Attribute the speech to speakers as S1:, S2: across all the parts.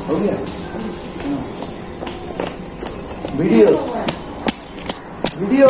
S1: हो गया video video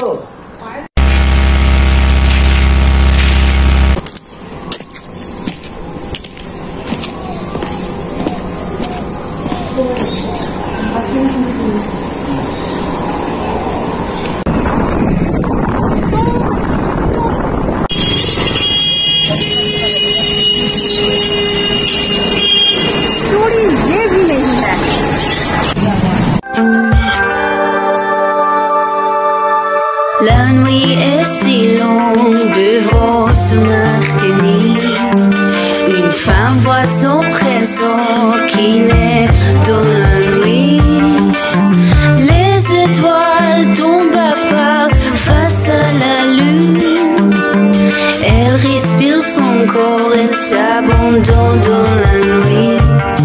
S2: La nuit est si longue, devant se maintenir. Une femme voit son présent qui naît dans la nuit. Les étoiles tombent à part face à la lune. Elle respire son corps, elle s'abandonne dans la nuit.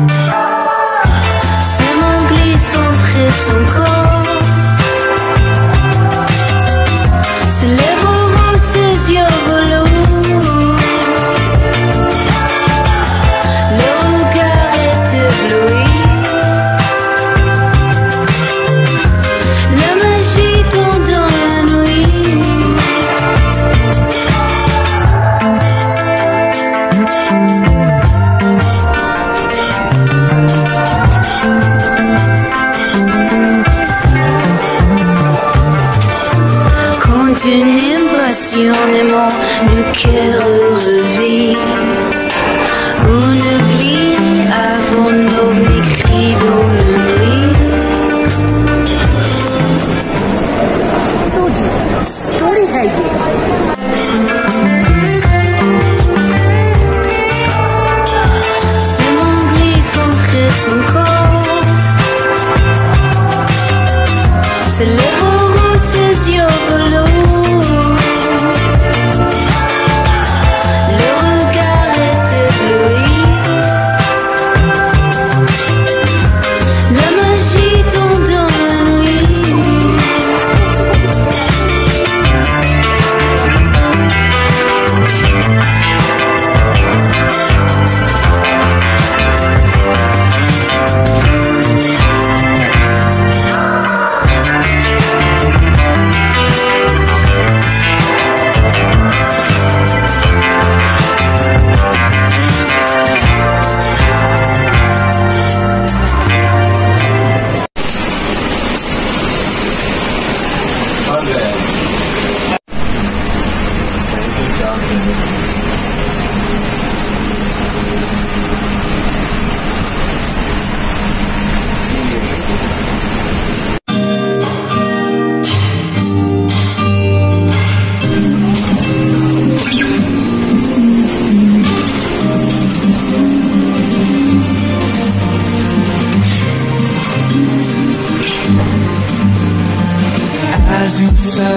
S2: Ses mains glissent entre son corps. Ses yeux bleus, le regard est ébloui. La magie tombe dans la nuit. Quand une passionnément le cœur revit. On oublie avant nos cris dans la nuit.
S3: Story है ये।
S2: Ses mains glissent entre son corps. Ses lèvres rouges, ses yeux bleus.
S4: As you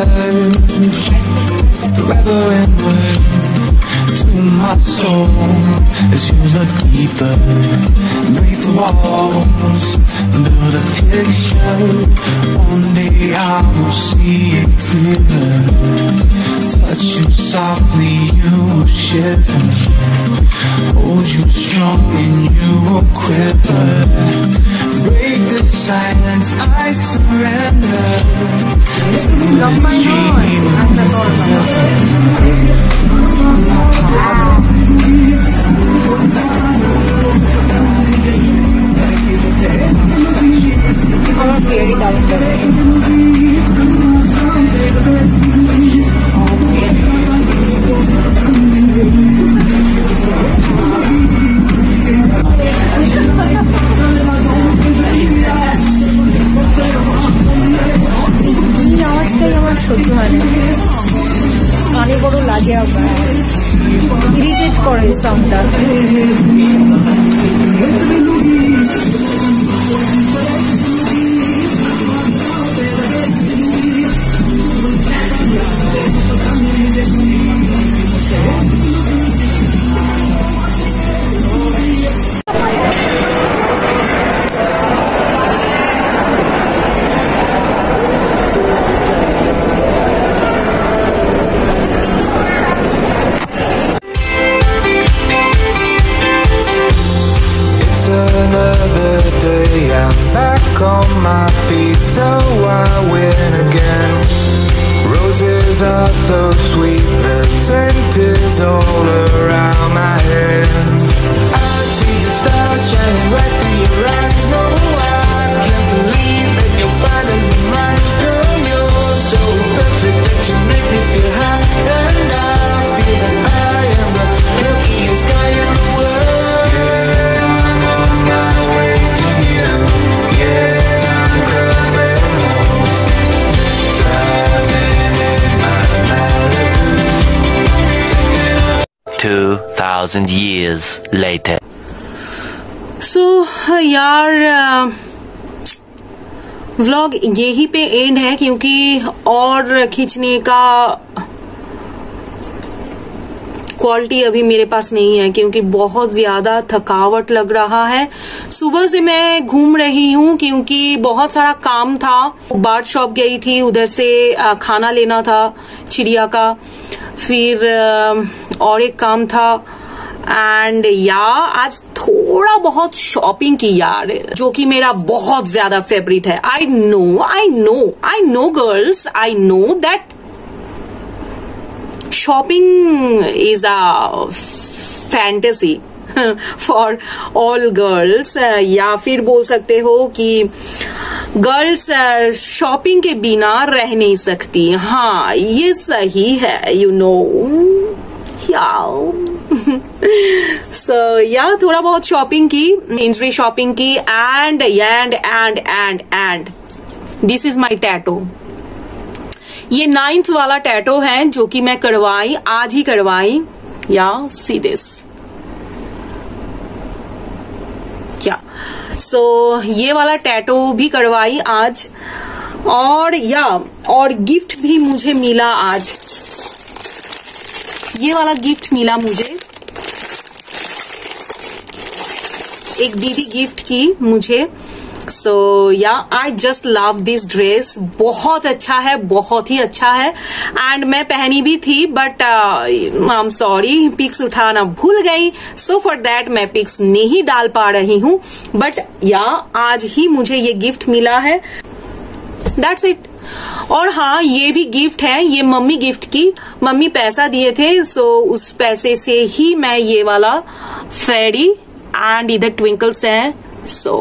S4: search forever inward to my soul, as you look deeper, break the walls, build a picture. One day I will see it clearer. Touch you softly, you will shiver. Hold you strong and you will quiver. Break the silence, I surrender.
S3: কানে বড় লাগে, আবার irritate করে সাউন্ডটা।
S5: 2,000 years later.
S6: सो यार vlog यही पे and है, क्योंकि और खींचने का क्वालिटी अभी मेरे पास नहीं है, क्योंकि बहुत ज्यादा थकावट लग रहा है। सुबह से मैं घूम रही हूँ क्योंकि बहुत सारा काम था। बर्ड शॉप गई थी, उधर से खाना लेना था चिड़िया का, फिर और एक काम था, एंड आज थोड़ा बहुत शॉपिंग की यार, जो कि मेरा बहुत ज्यादा फेवरेट है। I know girls, I know that shopping is a fantasy for all girls, या फिर बोल सकते हो कि गर्ल्स शॉपिंग के बिना रह नहीं सकती। हाँ, ये सही है, यू नो। So, थोड़ा बहुत शॉपिंग की, इंजरी शॉपिंग की, and this is my tattoo. ये 9th वाला टैटो है जो कि मैं करवाई, आज ही करवाई। सी दिस, क्या सो ये वाला टैटो भी करवाई आज, और गिफ्ट भी मुझे मिला आज। ये वाला गिफ्ट मिला मुझे, एक दीदी गिफ्ट की मुझे। So I just love this dress, बहुत अच्छा है, बहुत ही अच्छा है। एंड मैं पहनी भी थी, but I am sorry, pics उठाना भूल गई, सो फॉर दैट मैं पिक्स नहीं डाल पा रही हूँ। बट आज ही मुझे ये गिफ्ट मिला है, दैट्स इट। और हाँ, ये भी गिफ्ट है, ये मम्मी गिफ्ट की, मम्मी पैसा दिए थे, सो उस पैसे से ही मैं ये वाला फेरी एंड इधर ट्विंकल्स है। सो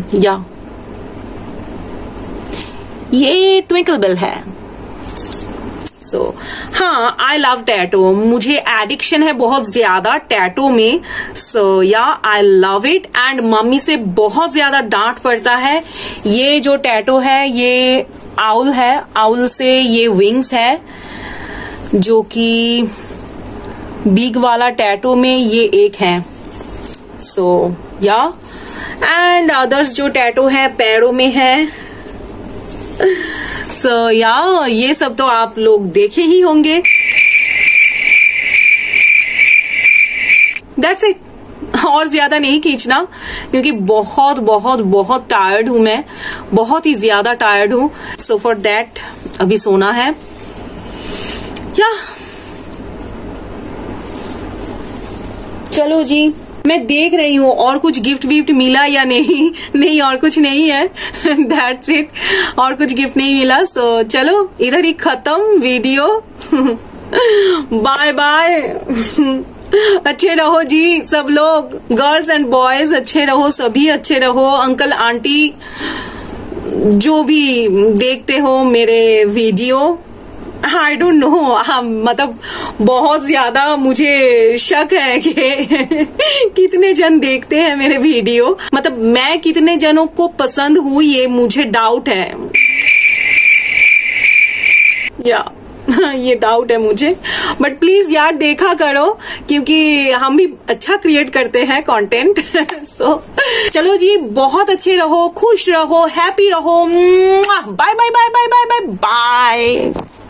S6: ये ट्विंकल बेल है। सो हाँ, आई लव टैटो, मुझे एडिक्शन है बहुत ज्यादा टैटो में। So I love it, and mummy से बहुत ज्यादा डांट पड़ता है। ये जो टैटो है ये आउल है, आउल से ये विंग्स है, जो कि बिग वाला टैटो में ये एक है। सो एंड अदर्स जो टैटो है पैरों में है। सो ये सब तो आप लोग देखे ही होंगे। दैट्स इट, और ज्यादा नहीं खींचना, क्योंकि बहुत बहुत बहुत टायर्ड हूं मैं, बहुत ही ज्यादा टायर्ड हूं। सो फॉर दैट अभी सोना है। चलो जी, मैं देख रही हूँ और कुछ गिफ्ट विफ्ट मिला या नहीं। नहीं, और कुछ नहीं है। दैट्स इट, और कुछ गिफ्ट नहीं मिला। सो चलो, इधर ही खत्म वीडियो। Bye bye. अच्छे रहो जी सब लोग, गर्ल्स एंड बॉयज अच्छे रहो, सभी अच्छे रहो। अंकल आंटी जो भी देखते हो मेरे वीडियो, आई डोंट नो, मतलब बहुत ज्यादा मुझे शक है कि कितने जन देखते हैं मेरे वीडियो, मतलब मैं कितने जनों को पसंद हूँ ये मुझे डाउट है। ये डाउट है मुझे, बट प्लीज यार देखा करो, क्योंकि हम भी अच्छा क्रिएट करते हैं कंटेंट। सो चलो जी, बहुत अच्छे रहो, खुश रहो, हैप्पी रहो। Bye bye bye bye bye bye bye.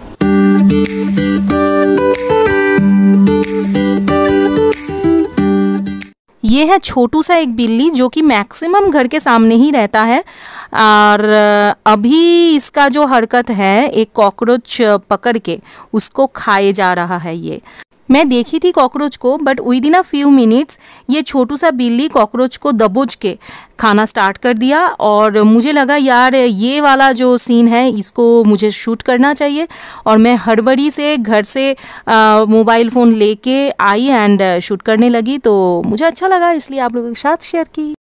S6: ये है छोटू सा एक बिल्ली जो कि मैक्सिमम घर के सामने ही रहता है, और अभी इसका जो हरकत है एक कॉकरोच पकड़ के उसको खाए जा रहा है। ये मैं देखी थी कॉकरोच को, but within a few minutes ये छोटू सा बिल्ली कॉकरोच को दबोच के खाना स्टार्ट कर दिया, और मुझे लगा यार ये वाला जो सीन है इसको मुझे शूट करना चाहिए, और मैं हड़बड़ी से घर से मोबाइल फ़ोन लेके आई एंड शूट करने लगी। तो मुझे अच्छा लगा, इसलिए आप लोगों के साथ शेयर की।